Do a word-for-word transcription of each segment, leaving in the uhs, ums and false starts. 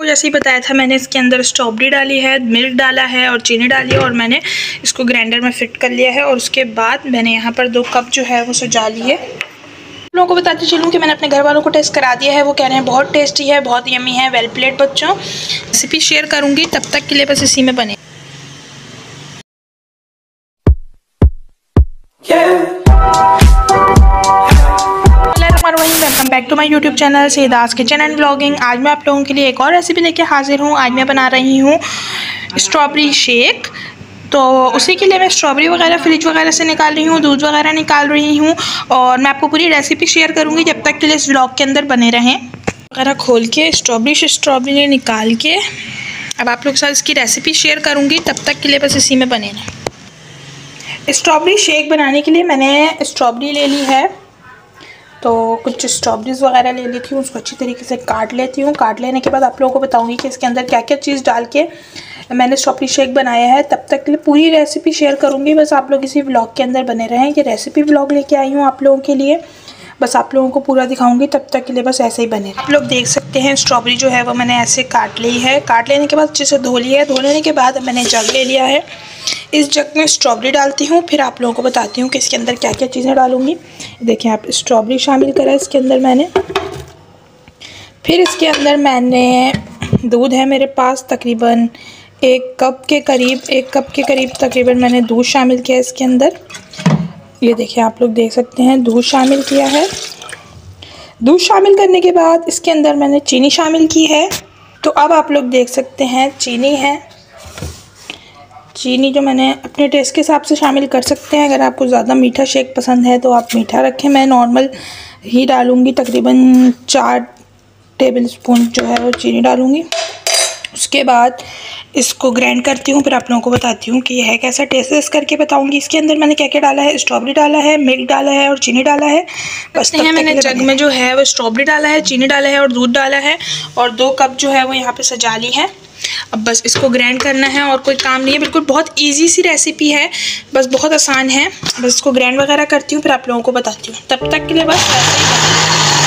जैसे ही बताया था मैंने इसके अंदर स्ट्रॉबेरी डाली है, मिल्क डाला है और चीनी डाली है और मैंने इसको ग्राइंडर में फिट कर लिया है। और उसके बाद मैंने यहाँ पर दो कप जो है वो सजा लिए। आप लोगों को बताती चलूँ कि मैंने अपने घर वालों को टेस्ट करा दिया है, वो कह रहे हैं बहुत टेस्टी है, बहुत यमी है। वेल प्लेट बच्चों, रेसिपी शेयर करूँगी, तब तक के लिए बस इसी में बने। Welcome back to my YouTube channel Saidas kitchen and vlogging. आज मैं आप लोगों के लिए एक और रेसिपी लेके हाजिर हूँ। आज मैं बना रही हूँ स्ट्रॉबेरी शेक। तो उसी के लिए मैं स्ट्रॉबेरी वगैरह फ्रिज वगैरह से निकाल रही हूँ, दूध वगैरह निकाल रही हूँ और मैं आपको पूरी रेसिपी शेयर करूँगी। जब तक के लिए इस व्लॉग के अंदर बने रहें। वगैरह खोल के स्ट्रॉबेरी से स्ट्रॉबेरी निकाल के अब आप लोग के साथ इसकी रेसिपी शेयर करूँगी, तब तक के लिए बस इसी में बने रहें। स्ट्रॉबेरी शेक बनाने के लिए मैंने स्ट्रॉबेरी ले ली है, तो कुछ स्ट्रॉबेरीज वगैरह ले लेती हूँ, उसको अच्छी तरीके से काट लेती हूँ। काट लेने के बाद आप लोगों को बताऊँगी कि इसके अंदर क्या क्या चीज़ डाल के मैंने स्ट्रॉबेरी शेक बनाया है। तब तक के लिए पूरी रेसिपी शेयर करूँगी, बस आप लोग इसी व्लॉग के अंदर बने रहें। ये रेसिपी व्लॉग लेके आई हूँ आप लोगों के लिए, बस आप लोगों को पूरा दिखाऊंगी, तब तक के लिए बस ऐसे ही बने। आप लोग देख सकते हैं स्ट्रॉबेरी जो है वो मैंने ऐसे काट ली है। काट लेने के बाद अच्छे से धो लिया है। धो लेने के बाद मैंने जग ले लिया है। इस जग में स्ट्रॉबेरी डालती हूँ, फिर आप लोगों को बताती हूँ कि इसके अंदर क्या क्या चीज़ें डालूँगी। देखिए आप, स्ट्रॉबेरी शामिल करा है इसके अंदर मैंने। फिर इसके अंदर मैंने दूध है मेरे पास, तकरीबन एक कप के करीब एक कप के करीब तकरीबन मैंने दूध शामिल किया है इसके अंदर। ये देखिए आप लोग देख सकते हैं, दूध शामिल किया है। दूध शामिल करने के बाद इसके अंदर मैंने चीनी शामिल की है। तो अब आप लोग देख सकते हैं चीनी है। चीनी जो मैंने अपने टेस्ट के हिसाब से शामिल कर सकते हैं। अगर आपको ज़्यादा मीठा शेक पसंद है तो आप मीठा रखें। मैं नॉर्मल ही डालूँगी, तकरीबन चार टेबल स्पून जो है वो चीनी डालूँगी। उसके बाद इसको ग्राइंड करती हूँ, फिर आप लोगों को बताती हूँ कि यह है कैसा। टेस्ट करके बताऊँगी। इसके अंदर मैंने क्या क्या डाला है, स्ट्रॉबेरी डाला है, मिल्क डाला है और चीनी डाला है। बस है मैंने जग में जो है वो स्ट्रॉबेरी डाला है, चीनी डाला है और दूध डाला है और दो कप जो है वो यहाँ पे सजा ली है। अब बस इसको ग्राइंड करना है और कोई काम नहीं है। बिल्कुल बहुत इजी सी रेसिपी है, बस बहुत आसान है। बस इसको ग्राइंड वगैरह करती हूँ, फिर आप लोगों को बताती हूँ। तब तक के लिए बस ऐसे ही।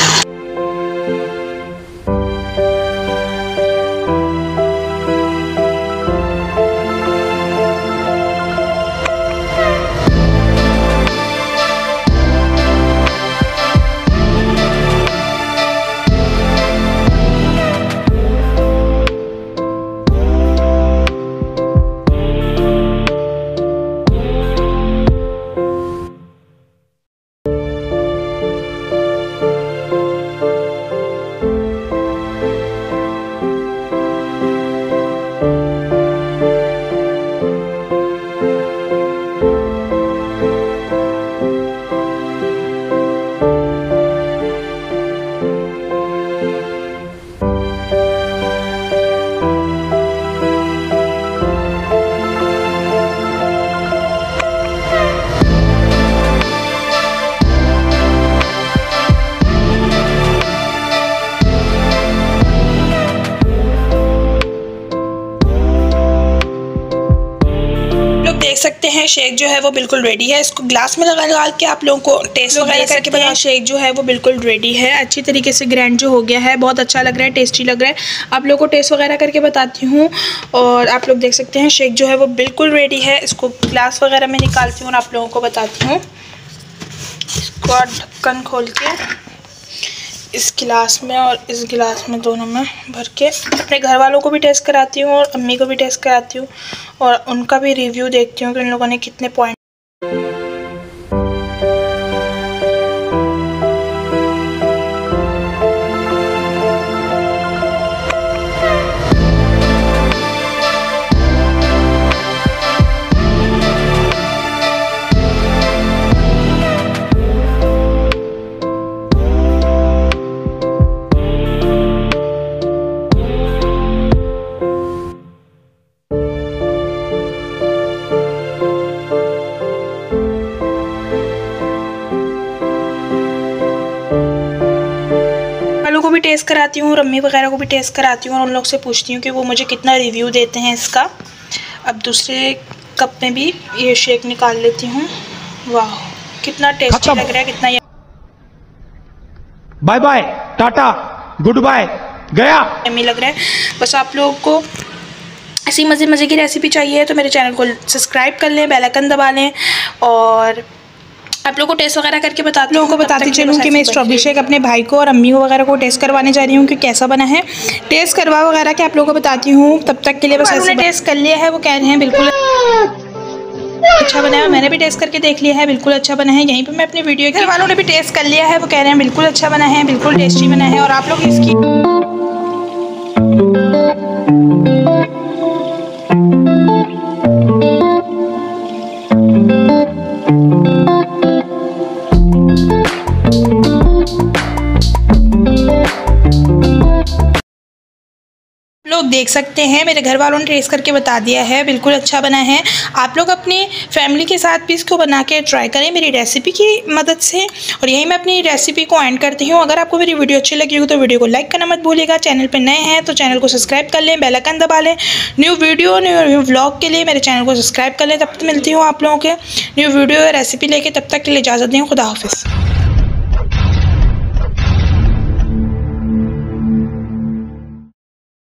देख सकते हैं शेक जो है वो बिल्कुल रेडी है। इसको ग्लास में लगा लगा के आप लोगों को टेस्ट वगैरह करके बताएं। शेक जो है वो बिल्कुल रेडी है, अच्छी तरीके से ग्राइंड जो हो गया है, बहुत अच्छा लग रहा है, टेस्टी लग रहा है। आप लोगों को टेस्ट वगैरह करके बताती हूँ। और आप लोग देख सकते हैं शेक जो है वो बिल्कुल रेडी है। इसको ग्लास वगैरह में निकालती हूँ और आप लोगों को बताती हूँ। इसको ढक्कन खोल के इस गिलास में और इस गिलास में दोनों में भर के अपने घर वालों को भी टेस्ट कराती हूँ और अम्मी को भी टेस्ट कराती हूँ और उनका भी रिव्यू देखती हूँ कि उन लोगों ने कितने पॉइंट। को भी टेस्ट कराती हूँ, रम्मी वगैरह को भी टेस्ट कराती हूँ और उन लोग से पूछती हूँ कि वो मुझे कितना रिव्यू देते हैं इसका। अब दूसरे कप में भी ये शेक निकाल लेती हूँ। वाह कितना टेस्टी लग रहा है, कितना। Bye bye tata good bye. गया यम्मी लग रहा है। बस आप लोगों को ऐसी मज़े मज़े की रेसिपी चाहिए तो मेरे चैनल को सब्सक्राइब कर लें, बेल आइकन दबा लें और आप लोगों को टेस्ट वगैरह करके बताती लोगों को बताती चलूँ कि मैं स्ट्रॉबेरी शेक अपने भाई को और अम्मी को वगैरह को टेस्ट करवाने जा रही हूँ कि कैसा बना है। टेस्ट करवा वगैरह के आप लोगों को बताती हूँ। तब तक के लिए बस ऐसे टेस्ट कर लिया है, वो कह रहे हैं बिल्कुल अच्छा बना है। मैंने भी टेस्ट करके देख लिया है, बिल्कुल अच्छा बना है। यहीं पे मैं अपनी वीडियो घर वालों ने भी टेस्ट कर लिया है, वो कह रहे हैं बिल्कुल अच्छा बना है, बिल्कुल टेस्टी बना है। और आप लोग इसकी लोग देख सकते हैं, मेरे घर वालों ने टेस्ट करके बता दिया है, बिल्कुल अच्छा बना है। आप लोग अपनी फैमिली के साथ भी इसको बना के ट्राई करें मेरी रेसिपी की मदद से। और यही मैं अपनी रेसिपी को एंड करती हूँ। अगर आपको मेरी वीडियो अच्छी लगी हो तो वीडियो को लाइक करना मत भूलिएगा। चैनल पर नए हैं तो चैनल को सब्सक्राइब कर लें, बेल आइकन दबा लें। न्यू वीडियो न्यू व्लॉग के लिए मेरे चैनल को सब्सक्राइब कर लें। तब तक मिलती हूँ आप लोगों के न्यू वीडियो रेसिपी लेके, तब तक के लिए इजाज़त दें। खुदा हाफिज़।